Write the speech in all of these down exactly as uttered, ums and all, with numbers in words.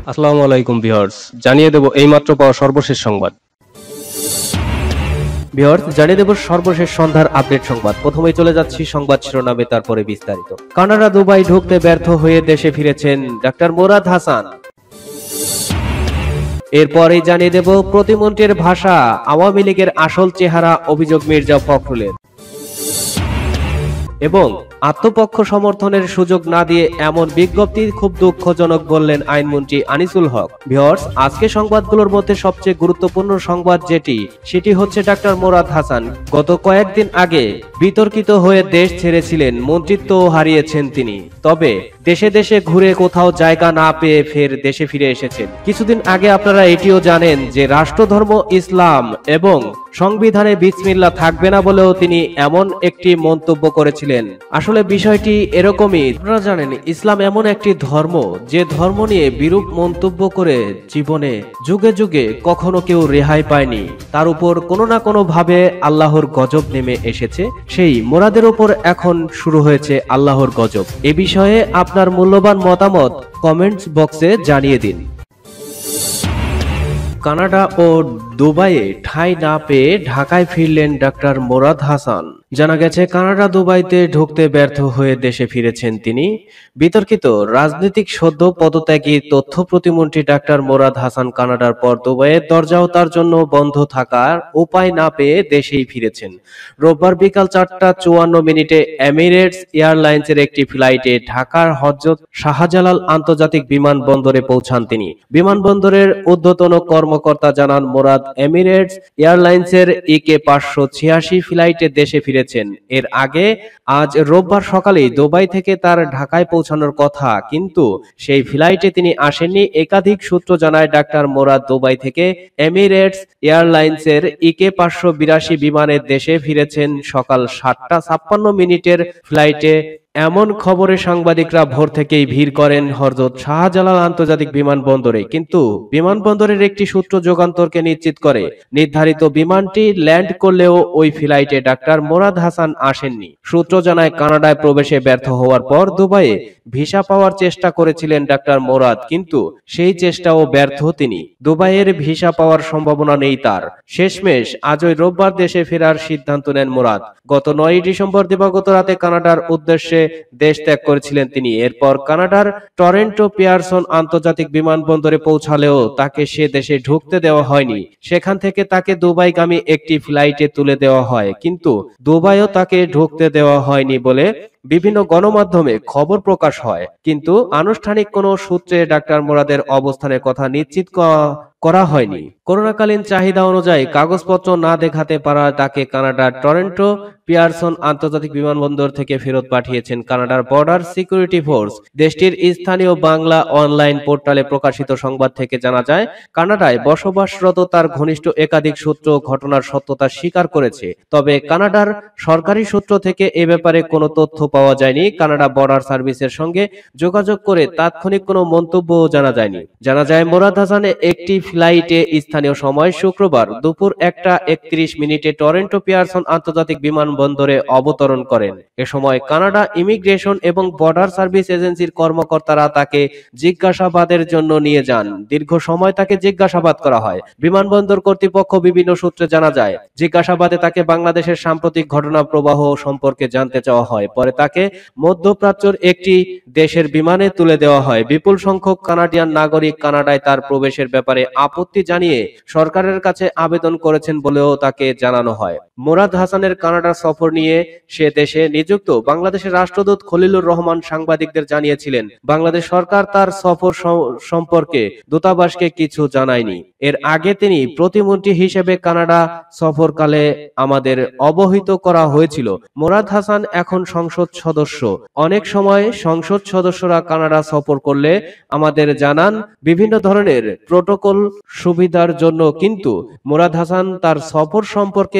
আসসালামু আলাইকুম ভিউয়ার্স, জানিয়ে দেব এইমাত্র পাওয়া সর্বশেষ সংবাদ। ভিউয়ার্স, জানিয়ে দেব সর্বশেষ সন্ধ্যার আপডেট সংবাদ। প্রথমেই চলে যাচ্ছি সংবাদ শিরোনামে, তারপরে বিস্তারিত। কানাডা দুবাই ঢুকতে ব্যর্থ হয়ে দেশে ফিরেছেন ডাক্তার মোরাদ হাসান। এরপরেই জানিয়ে দেব প্রতিমন্ত্রীর ভাষা, আওয়ামী লীগের আসল চেহারা, অভিযোগ মির্জা ফখরুলের। এবং আত্মপক্ষ সমর্থনের সুযোগ না দিয়ে এমন বিজ্ঞপ্তি খুব দুঃখজনক বললেন আইনমন্ত্রী আনিসুল হক। ভিউয়ার্স, আজকে সংবাদগুলোর মধ্যে সবচেয়ে গুরুত্বপূর্ণ সংবাদ যেটি সেটি হচ্ছে ডাক্তার মোরাদ হাসান গত কয়েকদিন আগে বিতর্কিত হয়ে দেশ ছেড়েছিলেন, মন্ত্রিত্ব হারিয়েছেন তিনি। তবে দেশে দেশে ঘুরে কোথাও জায়গা না পেয়ে ফের দেশে ফিরে এসেছেন। কিছুদিন আগে আপনারা এটিও জানেন যে রাষ্ট্রধর্ম ইসলাম এবং সংবিধানে বিসমিল্লাহ থাকবে না বলেও তিনি এমন একটি মন্তব্য করেছিলেন। আসলে বিষয়টি এরকমই। আপনারা জানেন ইসলাম এমন একটি ধর্ম যে ধর্ম নিয়ে বিরূপ মন্তব্য করে জীবনে যুগে যুগে কখনো কেউ রেহাই পায়নি। তার উপর কোনো না কোনো ভাবে আল্লাহর গজব নেমে এসেছে। সেই মোরাদের উপর এখন শুরু হয়েছে আল্লাহর গজব। এ বিষয়ে আপনার মূল্যবান মতামত কমেন্টস বক্সে জানিয়ে দিন। কানাডা ও দুবাইয়ে ঠাঁই না পেয়ে ঢাকায় ফিরলেন ডাক্তার মোরাদ হাসান। জানা গেছে কানাডা দুবাইতে ঢুকতে ব্যর্থ হয়ে দেশে ফিরেছেন তিনি। বিতর্কিত রাজনৈতিক সদ্য পদত্যাগী তথ্য প্রতিমন্ত্রী ডাক্তার মোরাদ হাসান কানাডার পর দুবাইয়ের দরজাও তার জন্য বন্ধ থাকার উপায় না পেয়ে দেশেই ফিরেছেন। রোববার বিকাল চারটা চুয়ান্ন মিনিটে এমিরেটস এয়ারলাইন্সের একটি ফ্লাইটে ঢাকার হযরত শাহজালাল আন্তর্জাতিক বিমানবন্দরে পৌঁছান তিনি। বিমানবন্দরের ঊর্ধ্বতন কর্মকর্তা জানান, মোরাদ এমিরেটস এয়ারলাইন্সের ইকে পাঁচশো ছিয়াশি ফ্লাইটে দেশে ফিরেছেন। এর আগে আজ রোববার সকালেই দুবাই থেকে তার ঢাকায় পৌঁছানোর কথা, কিন্তু সেই ফ্লাইটে তিনি আসেননি। একাধিক সূত্র জানায় ডাক্তার মোরাদ দুবাই থেকে এমিরেটস এয়ারলাইন্সের ইকে পাঁচশো বিরাশি বিমানে দেশে ফিরেছেন সকাল সাতটা ছাপ্পান্ন মিনিটের ফ্লাইটে। এমন খবরে সাংবাদিকরা ভোর থেকেই ভিড় করেন হযরত শাহজালাল আন্তর্জাতিক বিমানবন্দরে। কিন্তু বিমানবন্দরের একটি সূত্র যুগান্তরকে নিশ্চিত করে নির্ধারিত বিমানটি ল্যান্ড করলেও ওই ফ্লাইটে ডাক্তার মোরাদ হাসান আসেননি। সূত্র জানায়, কানাডায় প্রবেশে ব্যর্থ হওয়ার পর দুবাইয়ে ভিসা পাওয়ার চেষ্টা করেছিলেন ডাক্তার মোরাদ, কিন্তু সেই চেষ্টাও ব্যর্থ তিনি। দুবাইয়ের ভিসা পাওয়ার সম্ভাবনা নেই তার। শেষমেশ আজই রোববার দেশে ফেরার সিদ্ধান্ত নেন মোরাদ। গত নয়ই ডিসেম্বর দিবাগত রাতে কানাডার উদ্দেশ্যে দেশ ত্যাগ করেছিলেন তিনি। এরপর কানাডার টরন্টো পিয়ারসন আন্তর্জাতিক বিমানবন্দরে পৌঁছালেও তাকে সে দেশে ঢুকতে দেওয়া হয়নি। সেখান থেকে তাকে দুবাইগামী একটি ফ্লাইটে তুলে দেওয়া হয়, কিন্তু দুবাইও তাকে ঢুকতে দেওয়া হয়নি বলে বিভিন্ন গণমাধ্যমে খবর প্রকাশ হয়। কিন্তু আনুষ্ঠানিক কোনো সূত্রে ডাক্তার মোরাদের অবস্থানের কথা নিশ্চিত করা হয়নি। করোনাকালীন চাহিদা অনুযায়ী কাগজপত্র না দেখাতে পারা তাকে কানাডার টরন্টো পিয়ারসন আন্তর্জাতিক বিমানবন্দর থেকে ফেরত পাঠিয়েছেন কানাডার বর্ডার সিকিউরিটি ফোর্স। দেশটির স্থানীয় বাংলা অনলাইন পোর্টালে প্রকাশিত সংবাদ থেকে জানা যায়, কানাডায় বসবাসরত তার ঘনিষ্ঠ একাধিক সূত্র ঘটনার সত্যতা স্বীকার করেছে। তবে কানাডার সরকারি সূত্র থেকে এ ব্যাপারে কোনো তথ্য পাওয়া যায়নি। কানাডা বর্ডার সার্ভিসের সঙ্গে যোগাযোগ করে তাৎক্ষণিক কোনো মন্তব্য জানা যায়নি। জানা যায়, মোরাদ হাসান একটি ফ্লাইটে স্থানীয় সময় শুক্রবার দুপুর একটা একত্রিশ মিনিটে টরন্টো পিয়ারসন আন্তর্জাতিক বিমানবন্দরে অবতরণ করেন। এ সময় কানাডা ইমিগ্রেশন এবং বর্ডার সার্ভিস এজেন্সির কর্মকর্তারা তাকে জিজ্ঞাসাবাদের জন্য নিয়ে যান। দীর্ঘ সময় তাকে জিজ্ঞাসাবাদ করা হয়। বিমানবন্দর কর্তৃপক্ষ বিভিন্ন সূত্রে জানা যায়, জিজ্ঞাসাবাদে তাকে বাংলাদেশের সাম্প্রতিক ঘটনা প্রবাহ সম্পর্কে জানতে চাওয়া হয়। পরে তাকে মধ্যপ্রাচ্যের একটি দেশের বিমানে তুলে দেওয়া হয়। বিপুল সংখ্যক কানাডিয়ান নাগরিক কানাডায় তার প্রবেশের ব্যাপারে আপত্তি জানিয়ে সরকারের কাছে আবেদন করেছেন বলেও তাকে জানানো হয়। মোরাদ হাসানের কানাডা সফর নিয়ে সে দেশে নিযুক্ত বাংলাদেশের রাষ্ট্রদূত খলিলুর রহমান সাংবাদিকদের জানিয়েছিলেন, বাংলাদেশ সরকার তার সফর সম্পর্কে দূতাবাসকে কিছু জানায়নি। এর আগে তিনি প্রতিমন্ত্রী হিসেবে কানাডা সফরকালে আমাদের অবহিত করা হয়েছিল। মোরাদ হাসান এখন সংসদ সদস্য। অনেক সময় সংসদ সদস্যরা কানাডা সফর করলে আমাদের জানান বিভিন্ন ধরনের প্রোটোকল সুবিধার জন্য, কিন্তু মোরাদ হাসান তার সফর সম্পর্কে আমাদের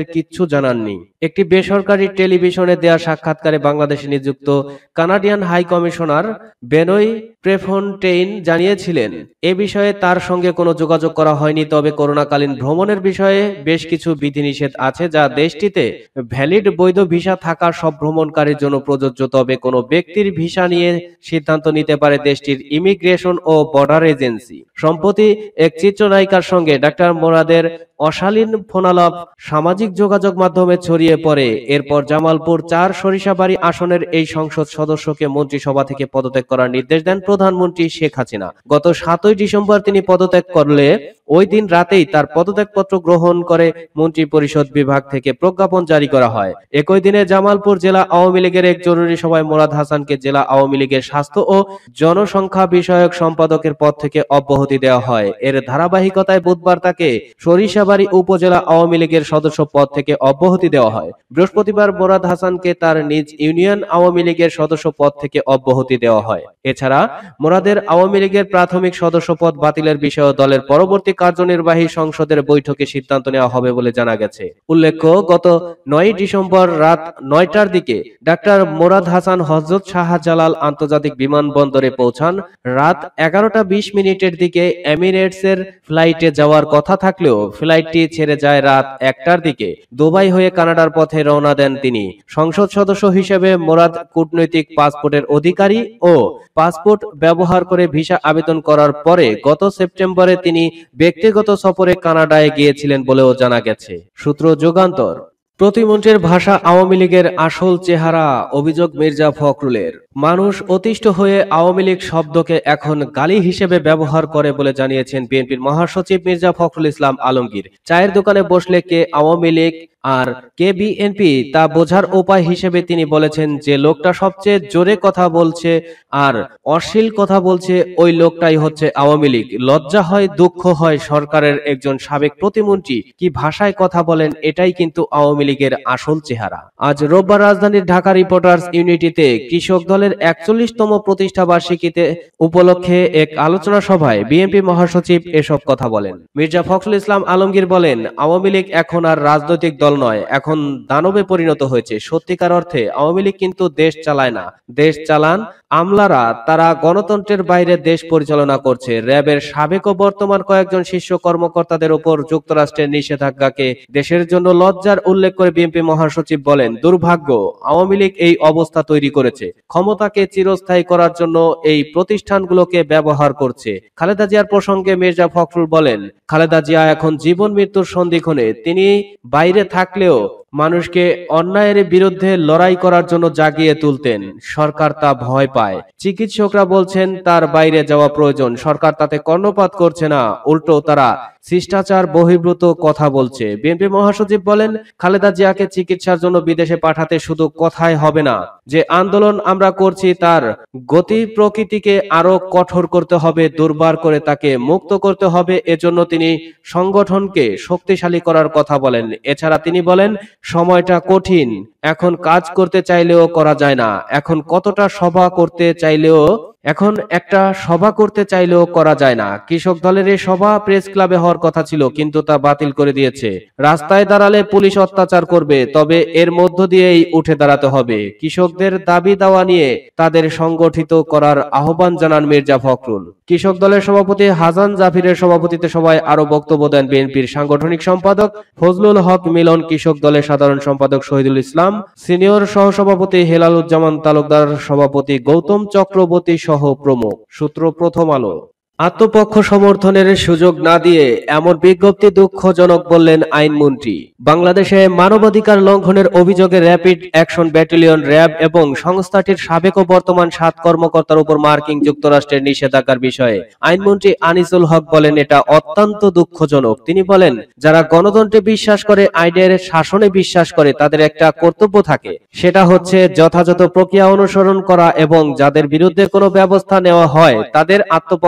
আমাদের কিচ্ছু জানাননি। একটি বেসরকারি টেলিভিশনে দেয়া সাক্ষাৎকারে বাংলাদেশে নিযুক্ত Canadian high commissioner Benoit Prefontaine জানিয়েছিলেন, এ বিষয়ে তার সঙ্গে কোনো যোগাযোগ করা হয়নি। তবে করোনাকালীন ভ্রমণের বিষয়ে বেশ কিছু বিধিনিষেধ আছে যা দেশটিতে ভ্যালিড বৈধ ভিসা থাকা সব ভ্রমণকারীর জন্য প্রযোজ্য। তবে কোনো ব্যক্তির ভিসা নিয়ে সিদ্ধান্ত নিতে পারে দেশটির ইমিগ্রেশন ও বর্ডার এজেন্সি। সম্প্রতি এক চিত্রনায়িকার সঙ্গে ডাক্তার মোরাদের অশালীন ফোনালাপ সামাজিক যোগাযোগ মাধ্যমে ছড়িয়ে পড়ে। এরপর জামালপুর চার সরিষাবাড়ি আসনের এই সংসদ সদস্যকে মন্ত্রিসভা থেকে পদত্যাগ করার নির্দেশ দেন প্রধানমন্ত্রী শেখ হাসিনা। গত সাতই ডিসেম্বর তিনি পদত্যাগ করলে ওই দিন রাতেই তার পদত্যাগপত্র গ্রহণ করে মন্ত্রী পরিষদ বিভাগ থেকে প্রজ্ঞাপন জারি করা হয়। একই দিনে জামালপুর জেলা আওয়ামী লীগের এক জরুরি সভায় মোরাদ হাসানকে জেলা আওয়ামী লীগের স্বাস্থ্য ও জনসংখ্যা বিষয়ক সম্পাদকের পদ থেকে অব্যাহতি দেওয়া হয়। এর ধারাবাহিকতায় বুধবার তাকে সরিষাবাড়ি উপজেলা আওয়ামী লীগের সদস্য পদ থেকে অব্যাহতি দেওয়া হয়। বৃহস্পতিবার মোরাদ হাসানকে তার নিজ ইউনিয়ন আওয়ামী লীগের সদস্য পদ থেকে অব্যাহতি দেওয়া হয়। এছাড়া মোরাদের আওয়ামী লীগের প্রাথমিক সদস্য পদ বাতিলের বিষয়ে দলের পরবর্তী কার্যনির্বাহী সংসদের বৈঠকে সিদ্ধান্ত নেওয়া হবে বলে জানা গেছে। উল্লেখ্য, গত নয় ডিসেম্বর রাত নয়টার দিকে ডাক্তার মোরাদ হাসান হযরত শাহজালাল আন্তর্জাতিক বিমানবন্দরে পৌঁছান। রাত এগারোটা বিশ মিনিটের দিকে এমিরেটসের ফ্লাইটে যাওয়ার কথা থাকলেও ফ্লাইটটি ছেড়ে যায় রাত একটার দিকে। দুবাই হয়ে কানাডার পথে রওনা দেন তিনি। সংসদ সদস্য হিসেবে মোরাদ কূটনৈতিক পাসপোর্টের অধিকারী ও পাসপোর্ট ব্যবহার করে ভিসা আবেদন করার পরে গত সেপ্টেম্বরে তিনি ব্যক্তিগত সফরে কানাডায় গিয়েছিলেন বলেও জানা গেছে। সূত্র যুগান্তর। প্রতিমন্ত্রীর ভাষা আওয়ামী লীগের আসল চেহারা, অভিযোগ মির্জা ফখরুলের। মানুষ অতিষ্ঠ হয়ে আওয়ামী লীগ শব্দকে এখন গালি হিসেবে ব্যবহার করে বলে জানিয়েছেন বিএনপির মহাসচিব মির্জা ফখরুল ইসলাম আলমগীর। চায়ের দোকানে বসলে কে আওয়ামী লীগ আর কে বিএনপি তা বোঝার উপায় হিসেবে তিনি বলেছেন, যে লোকটা সবচেয়ে জোরে কথা বলছে আর অশ্লীল কথা বলছে ওই লোকটাই হচ্ছে আওয়ামী লীগ। লজ্জা হয়, দুঃখ হয়, সরকারের একজন সাবেক প্রতিমন্ত্রী কি ভাষায় কথা বলেন, এটাই কিন্তু আওয়ামী লীগের আসল চেহারা। আজ রোববার রাজধানীর ঢাকা রিপোর্টার্স ইউনিটিতে কৃষক দলের একচল্লিশতম প্রতিষ্ঠা বার্ষিকীতে উপলক্ষে এক আলোচনা সভায় বিএনপি মহাসচিব এসব কথা বলেন। মির্জা ফখরুল ইসলাম আলমগীর বলেন, আওয়ামী লীগ এখন আর রাজনৈতিক দল নয়, এখন দানবে পরিণত হয়েছে। সত্যিকার অর্থে আওয়ামী লীগ কিন্তু দেশ চালায় না, দেশ চালান আমলারা। তারা গণতন্ত্রের বাইরে দেশ পরিচালনা করছে। র্যাবের সাবেক ও বর্তমান কয়েকজন শীর্ষ কর্মকর্তাদের উপর যুক্তরাষ্ট্রের নিষেধাজ্ঞাকে দেশের জন্য লজ্জার উল্লেখ করে বিএনপি মহাসচিব বলেন, দুর্ভাগ্য, আওয়ামী লীগ এই অবস্থা তৈরি করেছে। ক্ষমতাকে চিরস্থায়ী করার জন্য এই প্রতিষ্ঠানগুলোকে ব্যবহার করছে। খালেদা জিয়ার প্রসঙ্গে মির্জা ফখরুল বলেন, খালেদা জিয়া এখন জীবন মৃত্যুর সন্ধিক্ষণে। তিনি বাইরে থাকলেও মানুষকে অন্যায়ের বিরুদ্ধে লড়াই করার জন্য জাগিয়ে তুলতেন। সরকার তা ভয় পায়। চিকিৎসকরা বলছেন তার বাইরে যাওয়া প্রয়োজন। সরকার তাতে কর্ণপাত করছে না, উল্টো তারা শিষ্টাচার বহির্ভূত কথা বলছে। বিএনপি মহাসচিব বলেন, খালেদা জিয়াকে চিকিৎসার জন্য বিদেশে পাঠাতে শুধু কথাই হবে না। যে আন্দোলন আমরা করছি তার গতি প্রকৃতিকে আরো কঠোর করতে হবে, দুর্বার করে তাকে মুক্ত করতে হবে। এজন্য তিনি সংগঠনকে শক্তিশালী করার কথা বলেন। এছাড়া তিনি বলেন, সময়টা কঠিন, এখন কাজ করতে চাইলেও করা যায় না। এখন কতটা সভা করতে চাইলেও এখন একটা সভা করতে চাইলেও করা যায় না। কৃষক দলের এই সভা প্রেস ক্লাবে হওয়ার কথা ছিল, কিন্তু তা বাতিল করে দিয়েছে। রাস্তায় দাঁড়ালে পুলিশ অত্যাচার করবে, তবে এর মধ্য দিয়েই উঠে দাঁড়াতে হবে। কৃষকদের দাবি দাওয়া নিয়ে তাদের সংগঠিত করার আহ্বান জানান মির্জা ফখরুল। কৃষক দলের সভাপতি হাসান জাফিরের সভাপতিত্বে সভায় আরো বক্তব্য দেন বিএনপির সাংগঠনিক সম্পাদক ফজলুল হক মিলন, কৃষক দলের সাধারণ সম্পাদক শহীদুল ইসলাম, সিনিয়র সহসভাপতি হেলালুজ্জামান তালুকদার, সভাপতি গৌতম চক্রবর্তী সহ প্রমুখ। সূত্র প্রথম আলো। আত্মপক্ষ সমর্থনের সুযোগ না দিয়ে এমন বিজ্ঞপ্তি দুঃখজনক বললেন আইনমন্ত্রী। বাংলাদেশে মানবাধিকার লঙ্ঘনের অভিযোগে র্যাপিড অ্যাকশন ব্যাটালিয়ন র্যাব এবং সংস্থাটির সাবেক ও বর্তমান সাত কর্মকর্তার উপর মার্কিন যুক্তরাষ্ট্রের নিষেধাজ্ঞার বিষয়ে আইনমন্ত্রী আনিসুল হক বলেন, এটা অত্যন্ত দুঃখজনক। তিনি বলেন, যারা গণতন্ত্রে বিশ্বাস করে, আইনের শাসনে বিশ্বাস করে, তাদের একটা কর্তব্য থাকে, সেটা হচ্ছে যথাযথ প্রক্রিয়া অনুসরণ করা এবং যাদের বিরুদ্ধে কোনো ব্যবস্থা নেওয়া হয় তাদের আত্মপক্ষ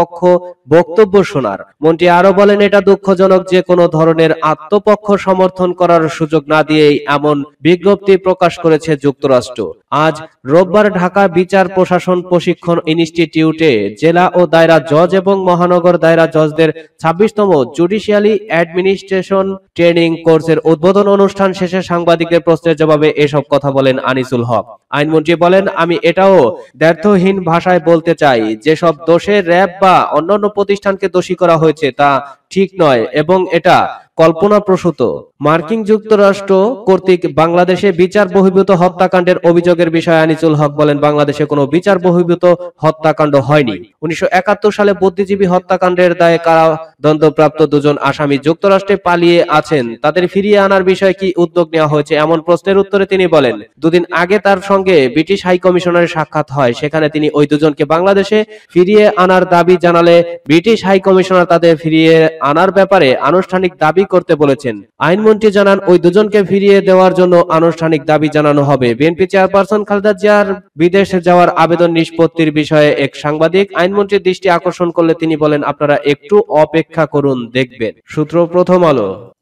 বক্তব্য শোনার। মন্ত্রী আরো বলেন, এটা দুঃখজনক যে কোনো ধরনের আত্মপক্ষ সমর্থন করার সুযোগ না দিয়েই এমন বিজ্ঞপ্তি প্রকাশ করেছে যুক্তরাষ্ট্র। আজ রোববার ঢাকা বিচার প্রশাসন প্রশিক্ষণ ইনস্টিটিউটে জেলা ও দায়রা জজ এবং মহানগর দায়রা জজদের ছাব্বিশতম জুডিশিয়ালি অ্যাডমিনিস্ট্রেশন ট্রেনিং কোর্সের উদ্বোধন অনুষ্ঠান শেষে সাংবাদিকদের প্রশ্নের জবাবে এসব কথা বলেন আনিসুল হক। আইনমন্ত্রী বলেন, আমি এটাও দ্ব্যর্থহীন ভাষায় বলতে চাই, যেসব দোষে র্যাব বা অন্যান্য প্রতিষ্ঠানকে দোষী করা হয়েছে তা ঠিক নয় এবং এটা কল্পনাপ্রসূত। মার্কিন যুক্তরাষ্ট্র কর্তৃক বাংলাদেশে বিচার বহির্ভূত হত্যাকাণ্ডের অভিযোগের বিষয়ে আনিসুল হক বলেন, বাংলাদেশে কোনো বিচার বহির্ভূত হত্যাকাণ্ড হয়নি। উনিশশো একাত্তর সালে বুদ্ধিজীবী হত্যাকাণ্ডের দায়ে কারাদণ্ডপ্রাপ্ত দুজন আসামি যুক্তরাষ্ট্রে পালিয়ে আছেন, তাদের ফিরিয়ে আনার বিষয়ে কি উদ্যোগ নেওয়া হয়েছে এমন প্রশ্নের উত্তরে তিনি বলেন, দুদিন আগে তার সঙ্গে ব্রিটিশ হাই কমিশনারের সাক্ষাৎ হয়, সেখানে তিনি ওই দুজনকে বাংলাদেশে ফিরিয়ে আনার দাবি জানালে ব্রিটিশ হাই কমিশনার তাদের ফিরিয়ে আনার ব্যাপারে আনুষ্ঠানিক দাবি করতে বলেছেন। আইনমন্ত্রী জানান, ওই দুজনকে ফিরিয়ে দেওয়ার জন্য আনুষ্ঠানিক দাবি জানানো হবে। বিএনপি চেয়ারপারসন খালেদা জিয়ার বিদেশে যাওয়ার আবেদন নিষ্পত্তির বিষয়ে এক সাংবাদিক আইনমন্ত্রীর দৃষ্টি আকর্ষণ করলে তিনি বলেন, আপনারা একটু অপেক্ষা করুন, দেখবেন। সূত্র প্রথম আলো।